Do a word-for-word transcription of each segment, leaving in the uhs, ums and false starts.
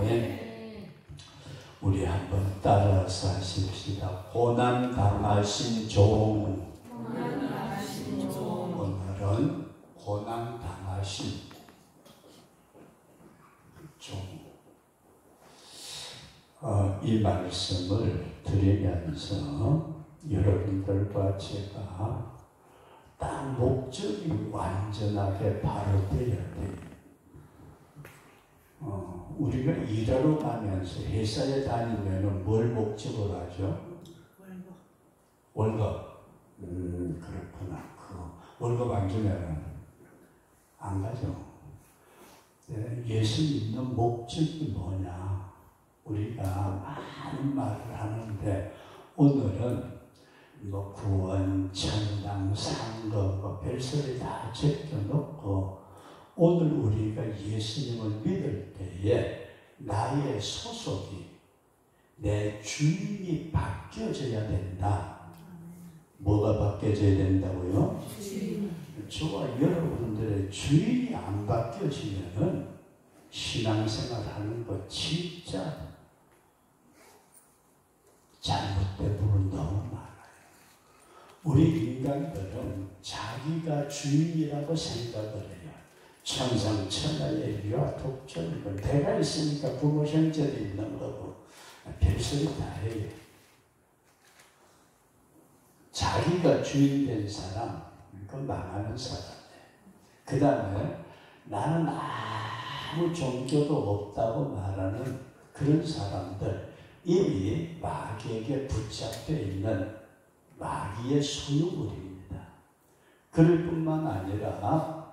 아멘. 우리 한번 따라서 하십시다. 고난 당하신 종. 고난 당하신 종. 오늘은 고난 당하신 종. 어, 이 말씀을 드리면서 여러분들과 제가 딱 목적이 완전하게 바로 되어야 돼요. 어, 우리가 일하러 가면서 회사에 다니면 뭘 목적으로 하죠? 월급. 월급. 음, 그렇구나. 그 월급 안 주면 안 가죠. 네, 예수 믿는 목적이 뭐냐? 우리가 많은 말을 하는데 오늘은 뭐 구원, 천당, 상급, 뭐 별소리 다 제껴놓고 오늘 우리가 예수님을 믿을 때에 나의 소속이 내 주인이 바뀌어져야 된다. 뭐가 바뀌어져야 된다고요? 주인. 저와 여러분들의 주인이 안 바뀌어지면은 신앙생활 하는 거 진짜 잘못된 부분 너무 많아요. 우리 인간들은 자기가 주인이라고 생각을 해요. 천상천하의 유아 독존이고 배가 있으니까 부모 형제도 있는 거고 별소리 다 해요. 자기가 주인 된 사람, 그건 망하는 사람이에요. 그 다음에 나는 아무 종교도 없다고 말하는 그런 사람들, 이미 마귀에게 붙잡혀 있는 마귀의 소유물입니다. 그럴 뿐만 아니라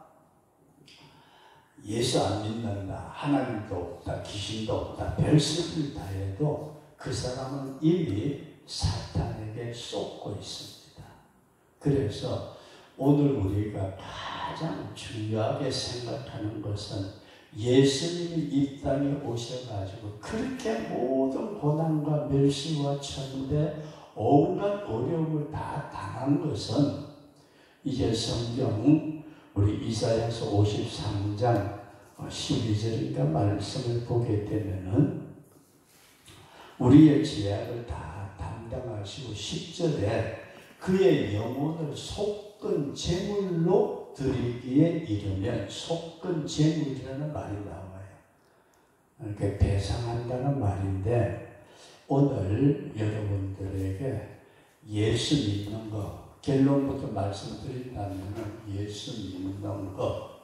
예수 안 믿는다, 하나님도 없다, 귀신도 없다, 별소리를 다 해도 그 사람은 이미 사탄에게 쏟고 있습니다. 그래서 오늘 우리가 가장 중요하게 생각하는 것은 예수님이 이 땅에 오셔가지고 그렇게 모든 고난과 멸시와 천대 온갖 어려움을 다 당한 것은 이제 성경 우리 이사야서 오십삼 장 십이 절인가 말씀을 보게 되면은 우리의 죄악을 다 담당하시고 십 절에 그의 영혼을 속건 제물로 드리기에 이르면, 속건 제물이라는 말이 나와요. 이렇게 배상한다는 말인데 오늘 여러분들에게 예수 믿는 거, 결론부터 말씀드린다면 예수 믿는 거,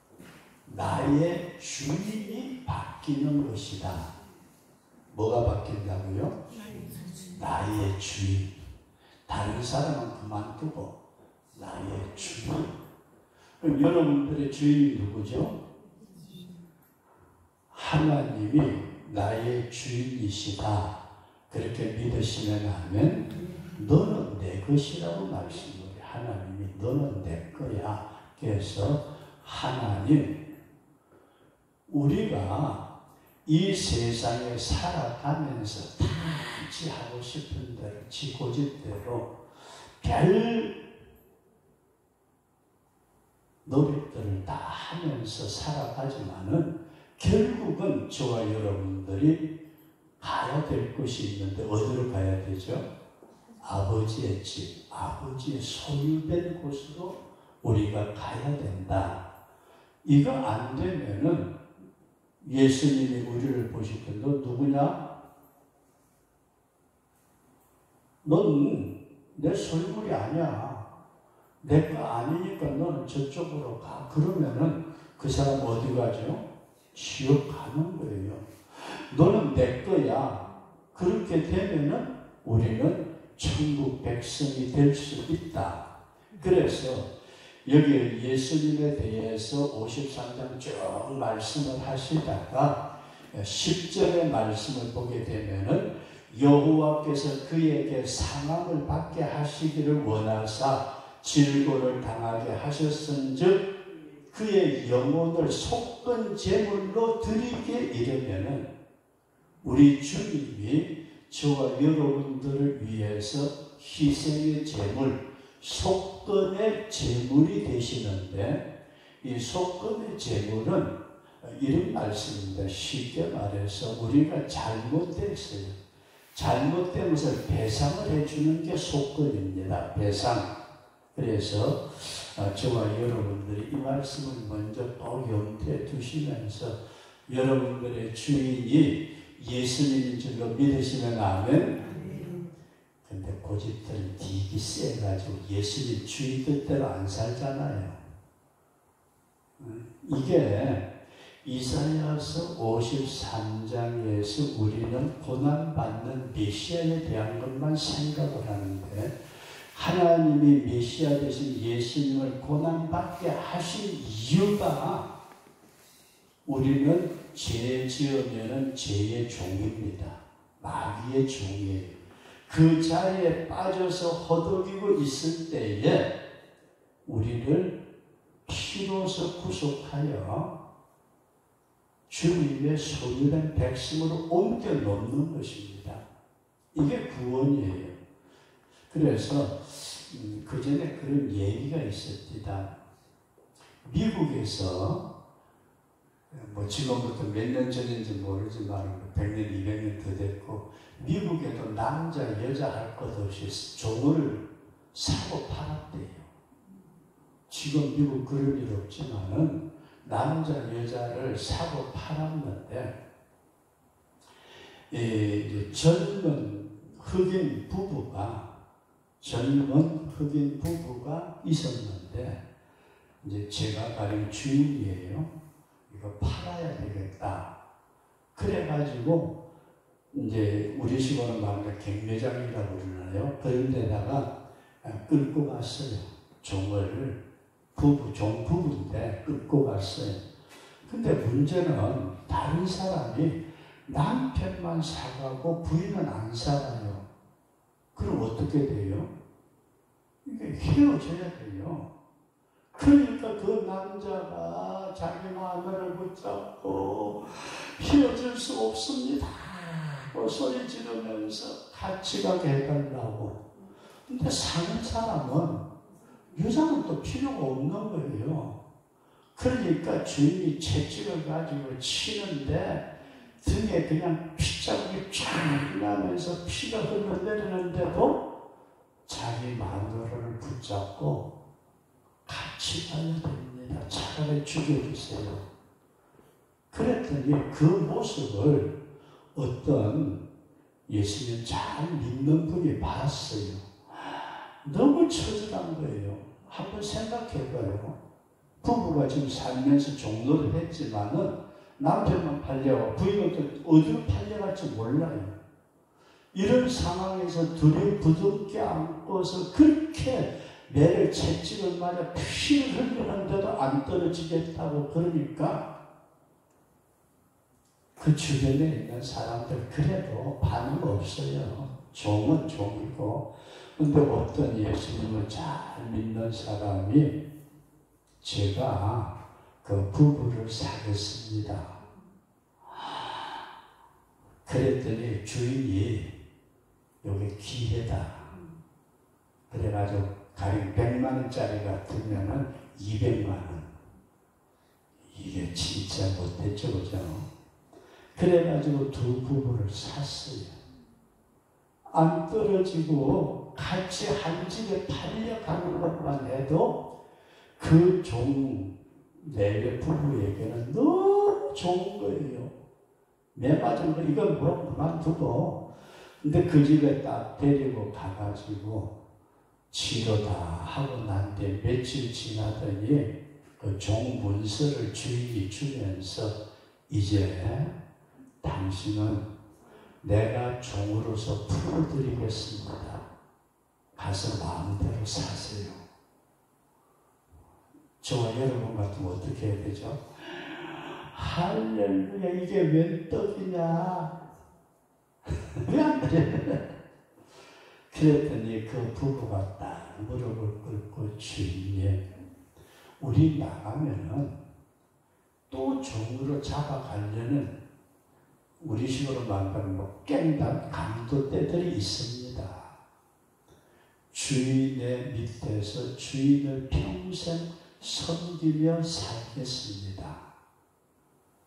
나의 주인이 바뀌는 것이다. 뭐가 바뀐다고요? 나의 주인. 다른 사람은 그만두고 나의 주인. 그럼 여러분들의 주인이 누구죠? 하나님이 나의 주인이시다. 그렇게 믿으시면 하면 너는 내 것이라고 말씀을 해요. 하나님이 너는 내 거야. 그래서 하나님, 우리가 이 세상에 살아가면서 다 지 하고 싶은 대로, 지 고집대로 별 노력들을 다 하면서 살아가지만은 결국은 저와 여러분들이 가야 될 곳이 있는데 어디로 가야 되죠? 아버지의 집, 아버지의 소유된 곳으로 우리가 가야 된다. 이거 안 되면은 예수님이 우리를 보실 때 너 누구냐? 넌 내 소유물이 아니야. 내 거 아니니까 너는 저쪽으로 가. 그러면은 그 사람 어디 가죠? 지옥 가는 거예요. 너는 내 거야. 그렇게 되면은 우리는 천국 백성이 될 수 있다. 그래서 여기 예수님에 대해서 오십삼 장 쭉 말씀을 하시다가 십 절의 말씀을 보게 되면은 여호와께서 그에게 상함을 받게 하시기를 원하사 질고를 당하게 하셨은즉 그의 영혼을 속건 제물로 드리게 이르면은 우리 주님이 저와 여러분들을 위해서 희생의 제물, 속건의 제물이 되시는데 이 속건의 제물은 이런 말씀입니다. 쉽게 말해서 우리가 잘못됐어요. 잘못된 것을 배상을 해주는 게 속건입니다. 배상. 그래서 저와 여러분들이 이 말씀을 먼저 꼭 염두에 두시면서 여러분들의 주인이 예수님인 줄로 믿으시면 아멘. 근데 고집들은 되게 세가지고 예수님 주인 뜻대로 안 살잖아요. 이게 이사야서 오십삼 장에서 우리는 고난받는 메시아에 대한 것만 생각을 하는데 하나님이 메시아 되신 예수님을 고난받게 하신 이유가 우리는 죄 지으면 죄의 종입니다. 마귀의 종이에요. 그 자리에 빠져서 허덕이고 있을 때에 우리를 피로서 구속하여 주님의 소유된 백성으로 옮겨 놓는 것입니다. 이게 구원이에요. 그래서 음, 그 전에 그런 얘기가 있었습니다. 미국에서 뭐 지금부터 몇 년 전인지 모르지만 백 년, 이백 년 더 됐고 미국에도 남자, 여자 할 것 없이 종을 사고 팔았대요. 지금 미국 그런 일 없지만은 남자, 여자를 사고 팔았는데 이 젊은 흑인 부부가 젊은 흑인 부부가 있었는데 이제 제가 가린 주인이에요. 이거 팔아야 되겠다. 그래가지고 이제 우리 식으로 말하면 갱매장이라고 그러나요? 그런 데다가 끌고 갔어요. 종을 부부, 종 부부인데 끌고 갔어요. 근데 문제는 다른 사람이 남편만 사가고 부인은 안 사가요. 그럼 어떻게 돼요? 이게 헤어져야 돼요. 그러니까 그 남자가 자기 마누라를 붙잡고 헤어질 수 없습니다. 그 소리 지르면서 같이 가게 해달라고. 근데 사는 사람은 유상은 또 필요가 없는 거예요. 그러니까 주인이 채찍을 가지고 치는데 등에 그냥 피자국이 쫙 나면서 피가 흘러내리는데도 자기 마누라를 붙잡고 같이 가야 됩니다. 차라리 죽여주세요. 그랬더니 그 모습을 어떤 예수님 잘 믿는 분이 봤어요. 너무 처절한 거예요. 한번 생각해봐요. 부부가 지금 살면서 종로를 했지만은 남편만 팔려고 부인은 어디로 팔려갈지 몰라요. 이런 상황에서 둘이 부둥켜 안고서 그렇게 매를 채찍을 맞아 피를 흘리는데도 안 떨어지겠다고 그러니까 그 주변에 있는 사람들 그래도 반응 없어요. 종은 종이고. 근데 어떤 예수님을 잘 믿는 사람이 제가 그 부부를 사겠습니다. 그랬더니 주인이 여기 기회다. 그래가지고 가령 백만 원짜리 같으면은 이백만 원. 이게 진짜 못됐죠, 그죠? 그래가지고 두 부부를 샀어요. 안 떨어지고 같이 한 집에 팔려가는 것만 해도 그 종, 네 부부에게는 너무 좋은 거예요. 매 맞은 거, 이건 뭐 그만두고. 근데 그 집에 딱 데리고 가가지고 치료 다 하고 난 뒤에 며칠 지나더니 그 종 문서를 주인이 주면서 이제 당신은 내가 종으로서 풀어드리겠습니다. 가서 마음대로 사세요. 저와 여러분 같으면 어떻게 해야 되죠? 할렐루야, 이게 웬 떡이냐? 왜 안 그래? 그랬더니 그 부부가 딱 무릎을 꿇고 주인님, 우리 나가면은 또 종으로 잡아가려는 우리 식으로 말하면 뭐 깽단 강도떼들이 있습니다. 주인의 밑에서 주인을 평생 섬기며 살겠습니다.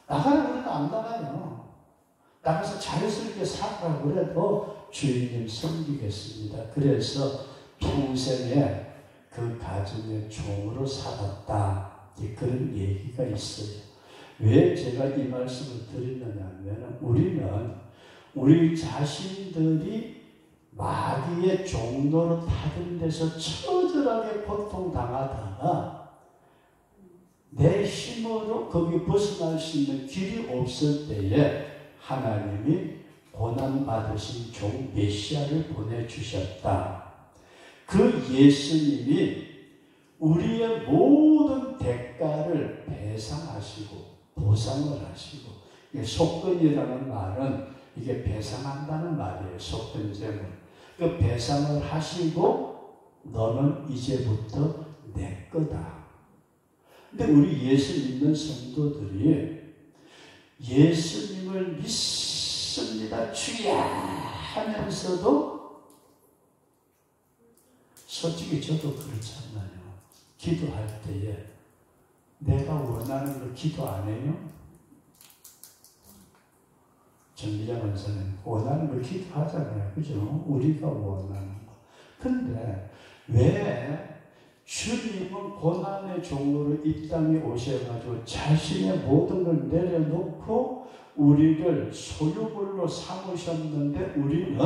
나가라 그래도 안 나가요. 나가서 자연스럽게 살라고 그래도 주인님 섬기겠습니다. 그래서 평생에 그 가정의 종으로 살았다. 그런 얘기가 있어요. 왜 제가 이 말씀을 드리느냐 하면 우리는 우리 자신들이 마귀의 종로로 타던 데서 처절하게 고통당하다가 내 힘으로 거기 벗어날 수 있는 길이 없을 때에 하나님이 고난받으신 종 메시아를 보내주셨다. 그 예수님이 우리의 모든 대가를 배상하시고 보상을 하시고, 속건이라는 말은 이게 배상한다는 말이에요. 속건제물. 그 배상을 하시고 너는 이제부터 내 거다. 근데 우리 예수 믿는 성도들이 예수님을 믿습니다 주야 하면서도 솔직히 저도 그렇잖아요. 기도할 때에 내가 원하는 걸 기도 안 해요? 전기자 원사는 원하는 걸 기도하잖아요. 그죠? 우리가 원하는 거. 근데 왜 주님은 고난의 종으로 이 땅에 오셔가지고 자신의 모든 걸 내려놓고 우리를 소유물로 삼으셨는데 우리는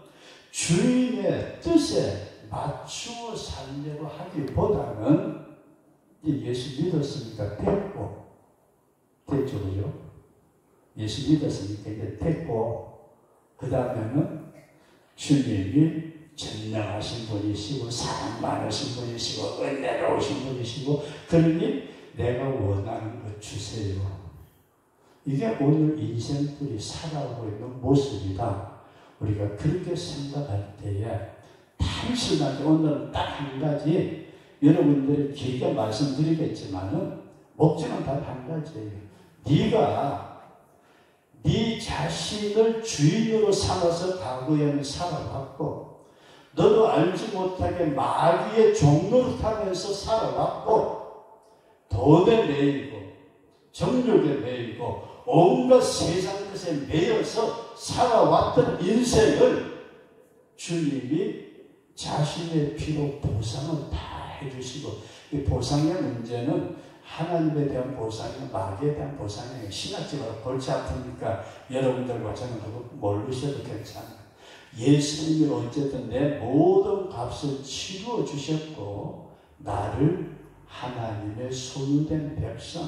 주인의 뜻에 맞추어 살려고 하기보다는 예수 믿었으니까 됐고, 됐죠, 그죠? 예수 믿었으니까 이제 됐고, 그 다음에는 주님이 전능하신 분이시고 사랑 많으신 분이시고 은혜로우신 분이시고 그러니 내가 원하는 것 주세요. 이게 오늘 인생들이 살아가고 있는 모습이다. 우리가 그렇게 생각할 때에 단순하게 오늘은 딱 한 가지 여러분들이 길게 말씀드리겠지만은 목적은 단 한 가지예요. 네가 네 자신을 주인으로 삼아서 과거에는 살아왔고 너도 알지 못하게 마귀의 종로를 타면서 살아왔고 돈에 매이고 정욕에 매이고 온갖 세상 것에 매여서 살아왔던 인생을 주님이 자신의 피로 보상을 다 해주시고, 이 보상의 문제는 하나님에 대한 보상이 마귀에 대한 보상이 신학적으로 골치 아프니까 여러분들과 저는 그거 모르셔도 괜찮아요. 예수님이 어쨌든 내 모든 값을 치루어 주셨고 나를 하나님의 소유된 백성,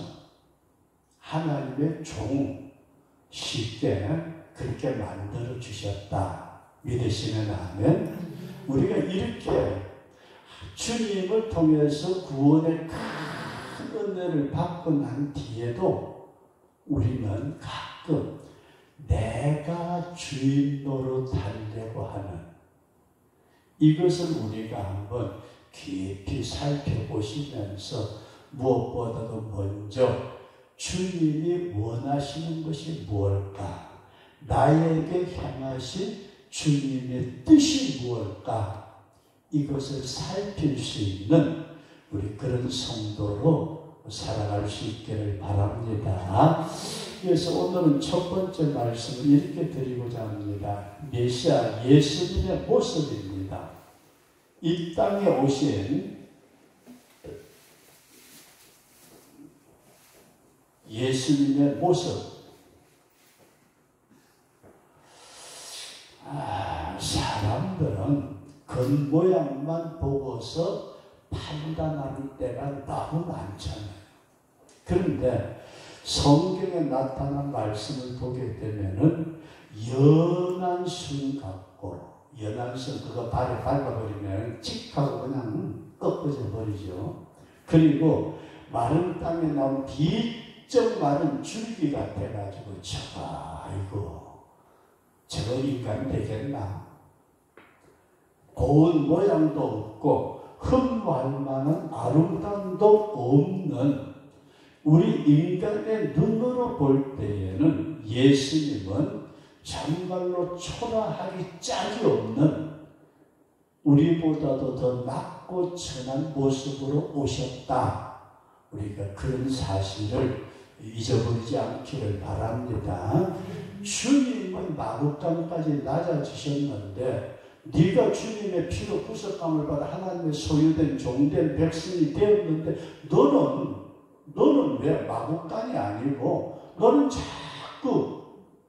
하나님의 종 쉽게 그렇게 만들어 주셨다. 믿으시면 아멘. 우리가 이렇게 주님을 통해서 구원의 큰 은혜를 받고 난 뒤에도 우리는 가끔 내가 주인 노릇 하려고 하는 이것을 우리가 한번 깊이 살펴보시면서 무엇보다도 먼저 주님이 원하시는 것이 무엇일까? 나에게 향하신 주님의 뜻이 무엇일까? 이것을 살필 수 있는 우리 그런 성도로 살아갈 수 있기를 바랍니다. 그래서 오늘은 첫 번째 말씀을 이렇게 드리고자 합니다. 메시아 예수님의 모습입니다. 이 땅에 오신 예수님의 모습. 아, 사람들은 겉모양만 보고서 판단하는 때가 너무 많잖아요. 그런데 성경에 나타난 말씀을 보게 되면은 연한 순 같고, 연한 순 그거 발에 밟아버리면 찍하고 그냥 꺾어져 버리죠. 그리고 마른 땅에 나온 비쩍 마른 줄기 같아가지고 저거 아이고 저거 인간 되겠나? 고운 모양도 없고 흠모할 만한 아름다움도 없는 우리 인간의 눈으로 볼 때에는 예수님은 정말로 초라하기 짝이 없는 우리보다도 더 낮고 천한 모습으로 오셨다. 우리가 그런 사실을 잊어버리지 않기를 바랍니다. 주님은 마구 땅까지 낮아지셨는데 네가 주님의 피로 구속감을 받아 하나님의 소유된 종된 백성이 되었는데 너는 너는 왜 마구 땅이 아니고 너는 자꾸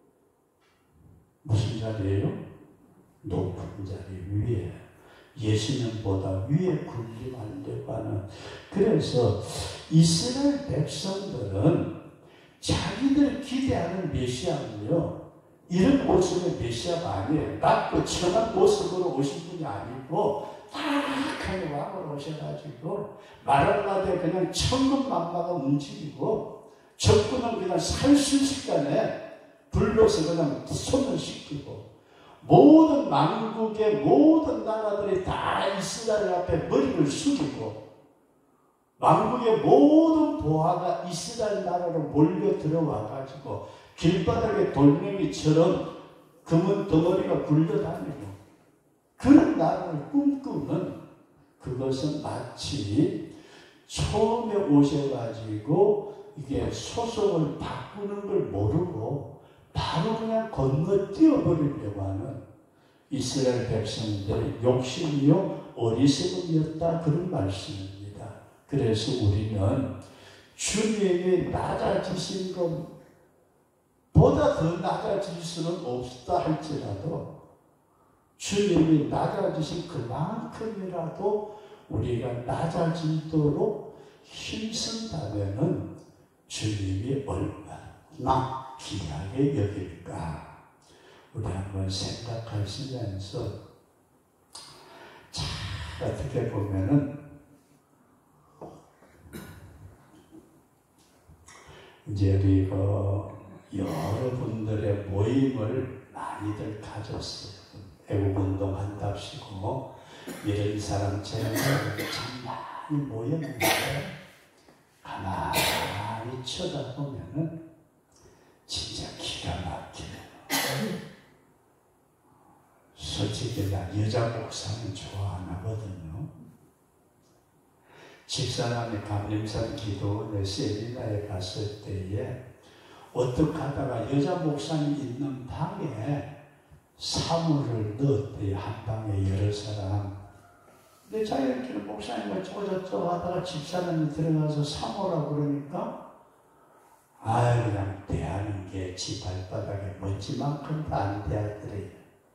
무슨 자리예요? 높은 자리 위에 예수님보다 위에 군림하려고 하는. 그래서 이스라엘 백성들은 자기들 기대하는 메시아는요 이런 모습의 메시아가 아니에요. 낮고 천한 모습으로 오신 분이 아니고 딱하게 왕으로 오셔가지고 말 한마디에 그냥 천군만마가 움직이고 적군은 그냥 살 순식간에 불러서 그냥 손을 씻기고 모든 만국의 모든 나라들이 다 이스라엘 앞에 머리를 숙이고 만국의 모든 보화가 이스라엘 나라로 몰려 들어와가지고 길바닥에 돌멩이처럼 금은 덩어리가 굴러다니고 그런 나라를 꿈꾸는, 그것은 마치 처음에 오셔가지고 이게 소속을 바꾸는 걸 모르고 바로 그냥 건너뛰어 버리려고 하는 이스라엘 백성들의 욕심이요 어리석음이었다, 그런 말씀입니다. 그래서 우리는 주님이 낮아지신 것보다 더 낮아질 수는 없다 할지라도 주님이 낮아지신 그만큼이라도 우리가 낮아지도록 힘쓴다면은 주님이 얼마나 귀하게 여길까 우리 한번 생각하시면서, 자, 어떻게 보면은 이제 우리 그 여러분들의 모임을 많이들 가졌어요. 애국운동 한답시고 이런 사람처럼 참 많이 모였는데 가만히 쳐다보면은 진짜 기가 막히네요. 솔직히 나 여자 목사는 좋아 안 하거든요. 집사람이 감림산 기도원의 세미나에 갔을 때에 어떻게 하다가 여자 목사님 있는 방에 사물을 넣었대요. 한 방에 여러 사람. 근데 자기들끼리 목사님을 쪼저쪼 하다가 집사람이 들어가서 사모라고 그러니까 아유 그냥 대하는 게 지 발바닥에 먼지만큼도 안 대하더래요.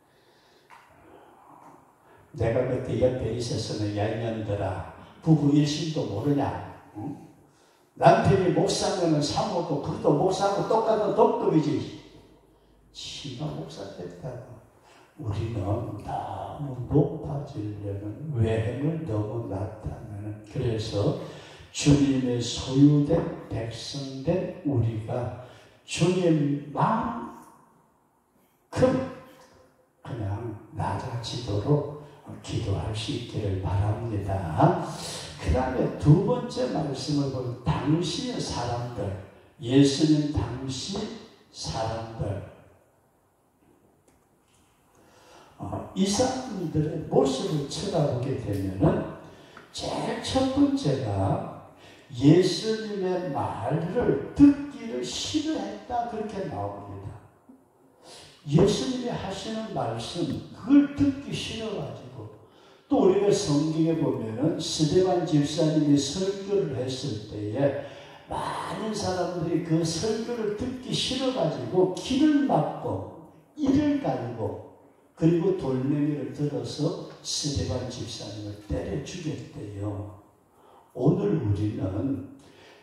내가 그때 옆에 있었으면 야 이년들아 부부 일심도 모르냐? 응? 남편이 목사면은 사모도 그것도 목사하고 똑같은 동급이지. 지가 목사 됐다고. 우리는 너무 높아지려는 외행을 너무 나타내는, 그래서 주님의 소유된 백성된 우리가 주님만큼 그냥 낮아지도록 기도할 수 있기를 바랍니다. 그 다음에 두 번째 말씀을 보면 당시의 사람들, 예수님 당시 사람들, 어, 이 사람들의 모습을 쳐다보게 되면은 제일 첫 번째가 예수님의 말을 듣기를 싫어했다, 그렇게 나옵니다. 예수님이 하시는 말씀 그걸 듣기 싫어가지고, 또 우리가 성경에 보면은 스데반 집사님이 설교를 했을 때에 많은 사람들이 그 설교를 듣기 싫어가지고 길을 막고 이를 갈고 그리고 돌멩이를 들어서 스데반 집사님을 때려 죽였대요. 오늘 우리는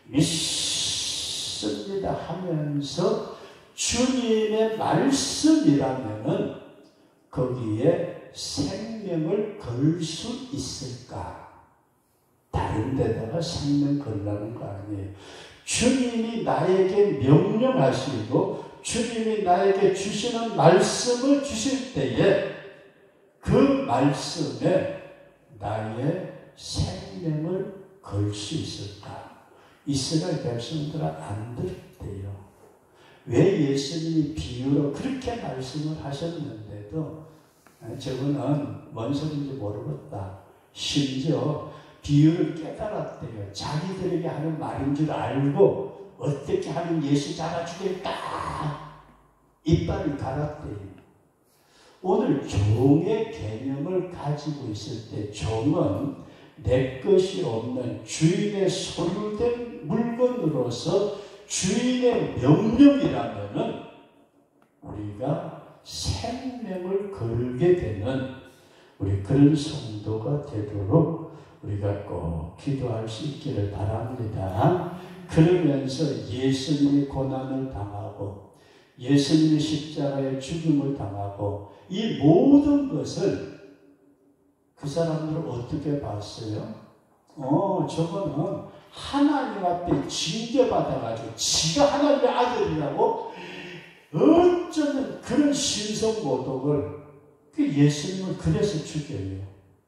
믿습니다 하면서 주님의 말씀이라면은 거기에 생명을 걸 수 있을까? 다른 데다가 생명 걸라는 거 아니에요. 주님이 나에게 명령하시고 주님이 나에게 주시는 말씀을 주실 때에 그 말씀에 나의 생명을 걸 수 있을까? 이스라엘 백성들은 안 들었대요. 왜 예수님이 비유로 그렇게 말씀을 하셨는데도 저분은 뭔 소리인지 모르겠다. 심지어 비유를 깨달았대요. 자기들에게 하는 말인 줄 알고 어떻게 하면 예수 잡아주겠다. 이빨을 갈았대요. 오늘 종의 개념을 가지고 있을 때 종은 내 것이 없는 주인의 소유된 물건으로서 주인의 명령이라면은 우리가 생명을 걸게 되는 우리 그런 성도가 되도록 우리가 꼭 기도할 수 있기를 바랍니다. 그러면서 예수님의 고난을 당하고 예수님의 십자가의 죽음을 당하고 이 모든 것을 그 사람들은 어떻게 봤어요? 어, 저거는 하나님 앞에 징계받아가지고 지가 하나님의 아들이라고 어쩌면 그런 신성모독을 그 예수님을 그래서 죽여요.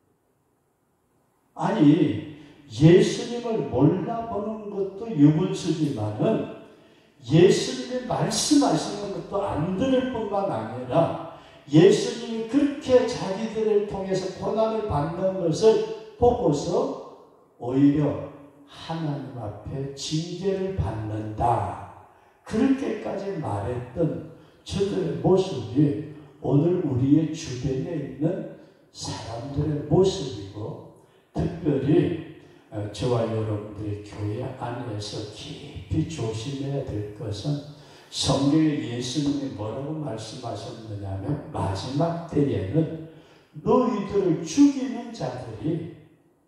아니 예수님을 몰라보는 것도 유분수지만은 예수님이 말씀하시는 것도 안 들을 뿐만 아니라 예수님이 그렇게 자기들을 통해서 고난을 받는 것을 보고서 오히려 하나님 앞에 징계를 받는다. 그렇게까지 말했던 저들의 모습이 오늘 우리의 주변에 있는 사람들의 모습이고 특별히 저와 여러분들의 교회 안에서 깊이 조심해야 될 것은 성경에 예수님이 뭐라고 말씀하셨느냐면 마지막 때에는 너희들을 죽이는 자들이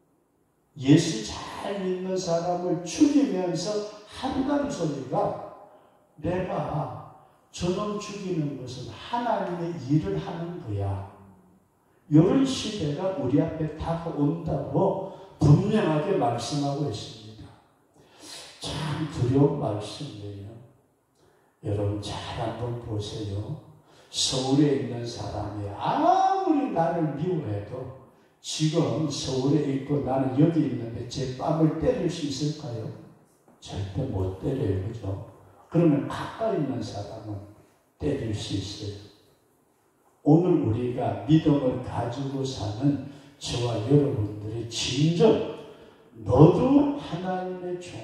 예수 잘 믿는 사람을 죽이면서 한다는 소리가 내가 저놈 죽이는 것은 하나님의 일을 하는 거야. 이런 시대가 우리 앞에 다가온다고 분명하게 말씀하고 있습니다. 참 두려운 말씀이에요. 여러분 잘 한번 보세요. 서울에 있는 사람이 아무리 나를 미워해도 지금 서울에 있고 나는 여기 있는데 제 뺨을 때릴 수 있을까요? 절대 못 때려요. 그죠? 그러면 가까이 있는 사람은 때릴 수 있어요. 오늘 우리가 믿음을 가지고 사는 저와 여러분들이 진정 너도 하나님의 종,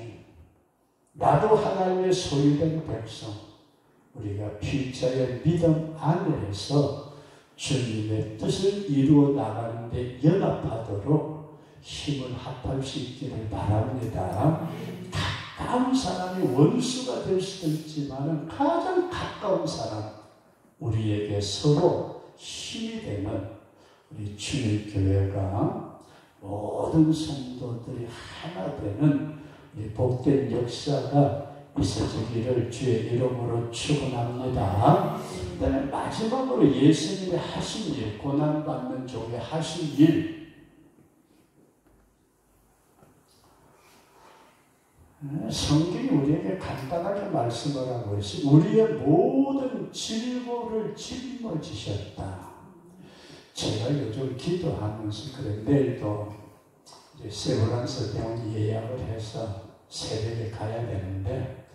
나도 하나님의 소유된 백성, 우리가 필자의 믿음 안에서 주님의 뜻을 이루어 나가는데 연합하도록 힘을 합할 수 있기를 바랍니다. 가까운 사람이 원수가 될 수도 있지만 가장 가까운 사람, 우리에게 서로 힘이 되는 우리 주일교회가 모든 성도들이 하나 되는 이 복된 역사가 있어지기를 주의 이름으로 축원합니다. 그다음에 마지막으로 예수님이 하신 일, 고난받는 종의 하신 일, 성경이 우리에게 간단하게 말씀을 하고 있어요. 우리의 모든 질고를 짊어지셨다. 제가 요즘 기도하면서 그래 내일도 이제 세브란스 병원 예약을 해서 새벽에 가야 되는데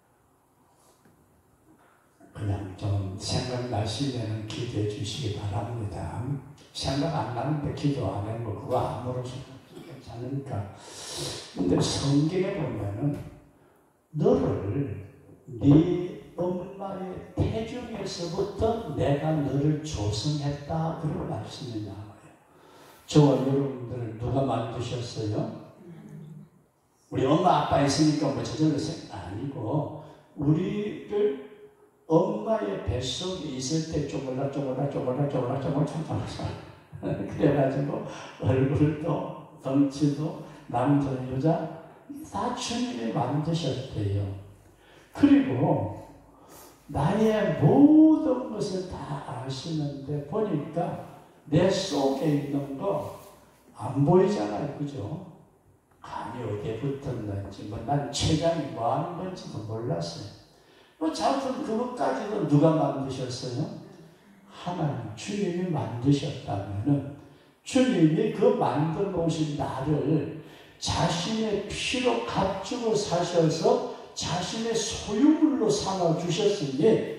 그냥 좀 생각나시면 기도해 주시기 바랍니다. 생각 안 나는데 기도 안 하는 거 그거 아무렇지 괜찮으니까. 근데 성경에 보면은 너를 네 엄마의 태중에서부터 내가 너를 조성했다 그런 말씀이 나와요. 저와 여러분들을 누가 만드셨어요? 우리 엄마 아빠 있으니까 뭐 저절로 생 아니고 우리를 엄마의 뱃속에 있을 때 쪼글라 쪼글라 쪼글라 쪼글라 쪼글라 쪼글라 그래가지고 얼굴도 덩치도 남자 여자 다 주님이 만드셨대요. 그리고 나의 모든 것을 다 아시는데 보니까 내 속에 있는 거 안 보이잖아요. 그죠? 감이 어디에 붙었는지 뭐 난 췌장이 뭐 하는 건지도 몰랐어요. 뭐 자꾸 그것까지도 누가 만드셨어요? 하나님 주님이 만드셨다면은 주님이 그 만들어 놓으신 나를 자신의 피로 값주고 사셔서 자신의 소유물로 삼아 주셨으니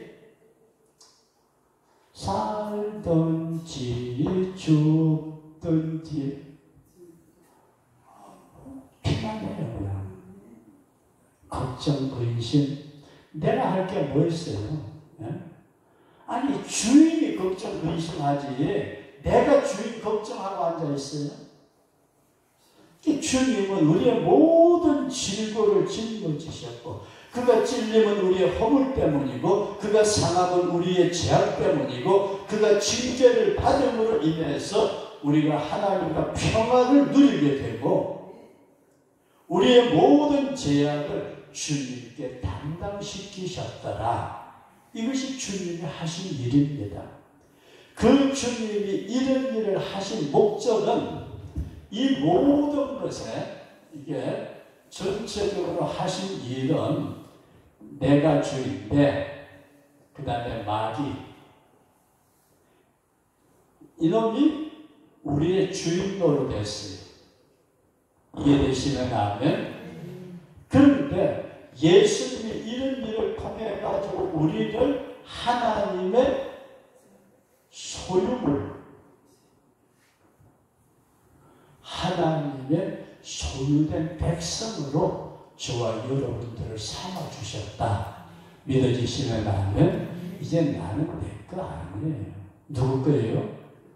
살든지 죽든지 피나네요. 그냥 걱정 거의 내가 할 게 뭐 있어요? 예? 아니 주인이 걱정 의심하지 내가 주인 걱정하고 앉아있어요? 주님은 우리의 모든 질고를 짊어지셨고 그가 찔림은 우리의 허물 때문이고 그가 상함은 우리의 죄악 때문이고 그가 징계를 받음으로 인해서 우리가 하나님과 평화를 누리게 되고 우리의 모든 죄악을 주님께 담당시키셨더라. 이것이 주님이 하신 일입니다. 그 주님이 이런 일을 하신 목적은 이 모든 것에 이게 전체적으로 하신 일은 내가 주인데 그 다음에 마귀 이놈이 우리의 주인 노릇했어요. 이해되시면 아멘. 그런데 예수님이 이런 일을 통해 가지고 우리를 하나님의 소유물 하나님의 소유된 백성으로 저와 여러분들을 삼아주셨다. 믿어지시면 아멘. 이제 나는 내 거 아니에요. 누구 거예요?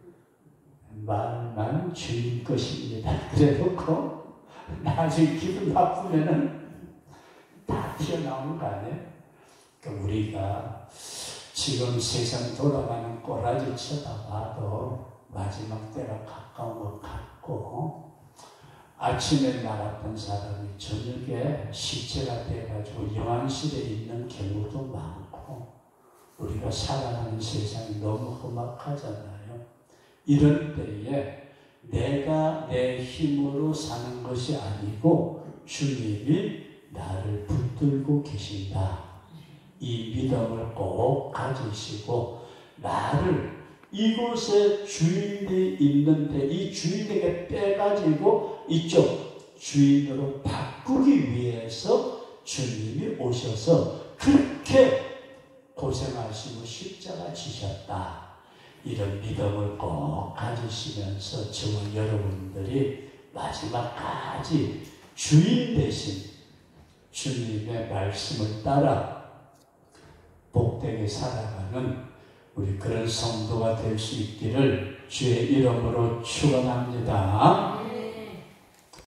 말만 주인 것입니다. 그래놓고 나중에 기분 나쁘면은 다 튀어나오는 거 아니에요? 그러니까 우리가 지금 세상 돌아가는 꼬라지 쳐다봐도 마지막 때가 가까운 것 같고 아침에 나갔던 사람이 저녁에 시체가 돼가지고 영안실에 있는 경우도 많고 우리가 살아가는 세상이 너무 험악하잖아요. 이런 때에 내가 내 힘으로 사는 것이 아니고 주님이 나를 붙들고 계신다. 이 믿음을 꼭 가지시고 나를 이곳에 주인이 있는데 이 주인에게 빼가지고 이쪽 주인으로 바꾸기 위해서 주님이 오셔서 그렇게 고생하시고 십자가 지셨다. 이런 믿음을 꼭 가지시면서 저와 여러분들이 마지막까지 주인 대신 주님의 말씀을 따라 복되게 살아가는 우리 그런 성도가 될 수 있기를 주의 이름으로 축원합니다.